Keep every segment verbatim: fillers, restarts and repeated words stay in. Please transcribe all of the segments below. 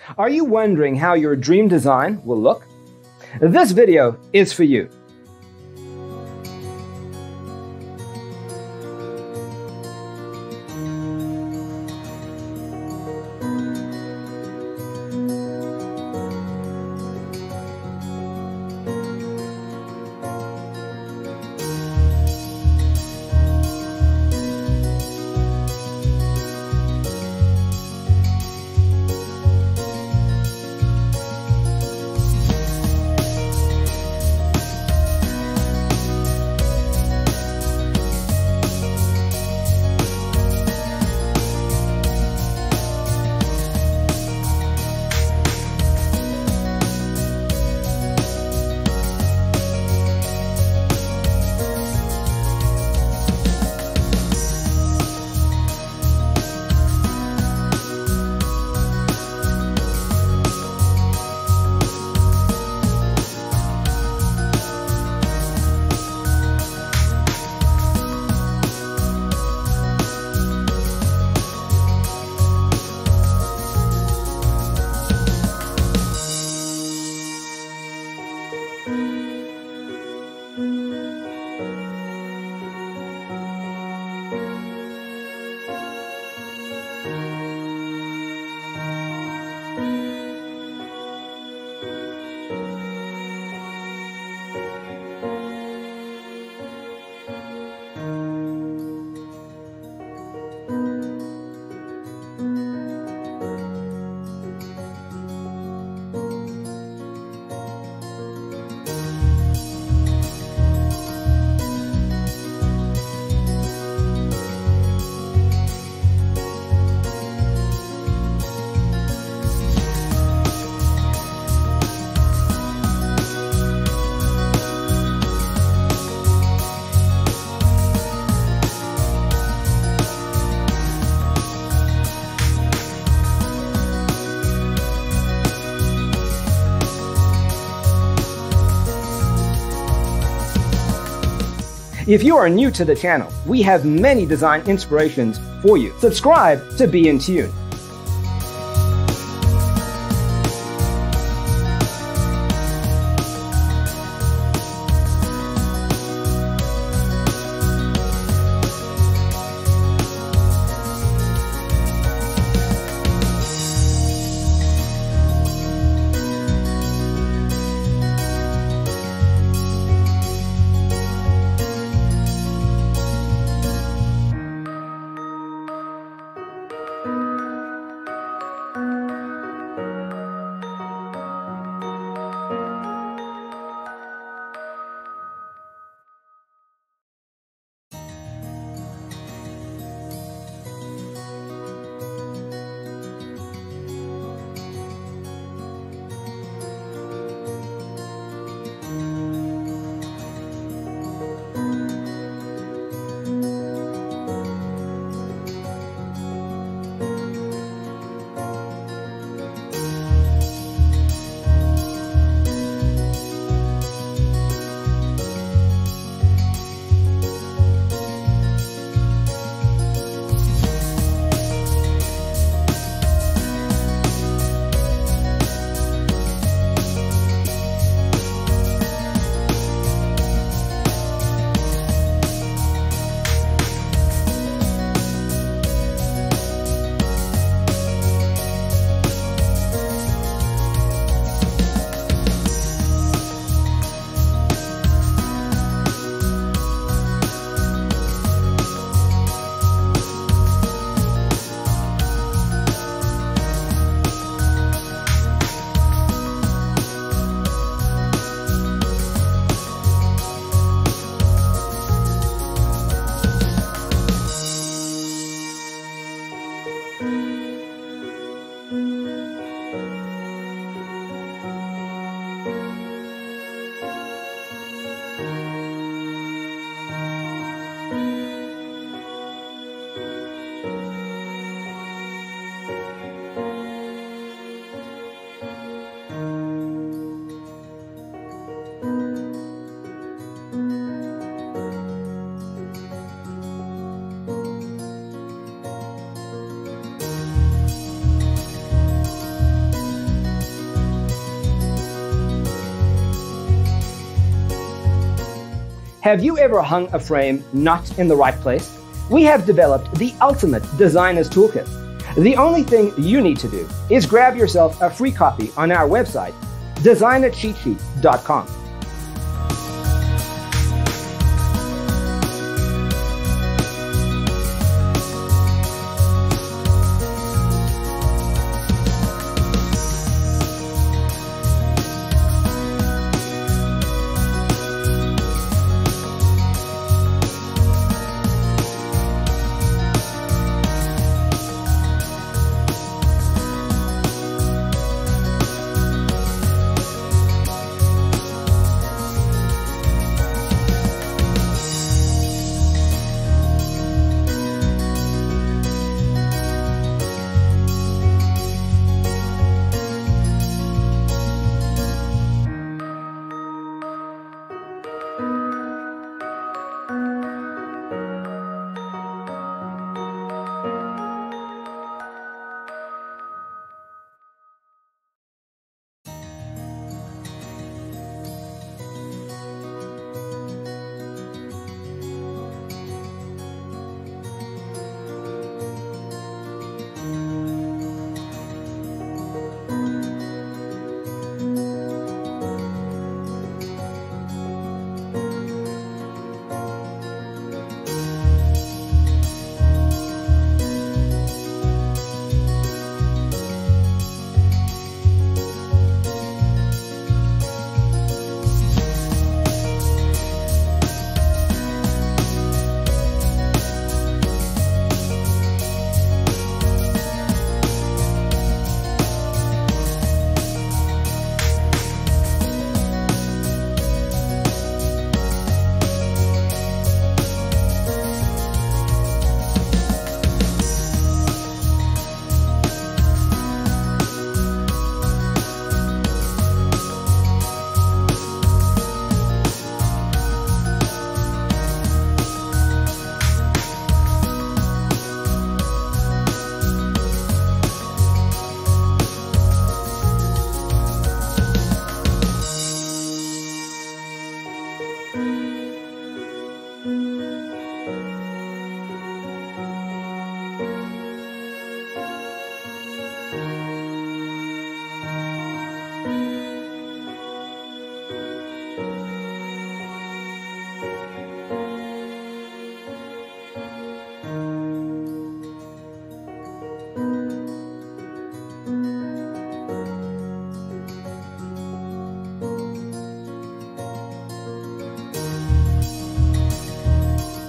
Are you wondering how your dream design will look? This video is for you. If you are new to the channel, we have many design inspirations for you. Subscribe to be in tune. Have you ever hung a frame not in the right place? We have developed the ultimate designer's toolkit. The only thing you need to do is grab yourself a free copy on our website, designer cheat sheet dot com.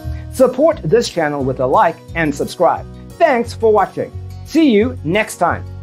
Support this channel with a like and subscribe. Thanks for watching. See you next time.